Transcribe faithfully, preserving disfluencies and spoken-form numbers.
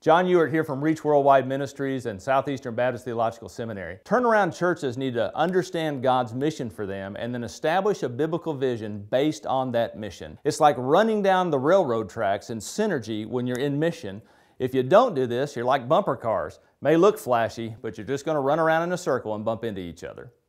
John Ewart here from Reach Worldwide Ministries and Southeastern Baptist Theological Seminary. Turnaround churches need to understand God's mission for them and then establish a biblical vision based on that mission. It's like running down the railroad tracks in synergy when you're in mission. If you don't do this, you're like bumper cars. May look flashy, but you're just going to run around in a circle and bump into each other.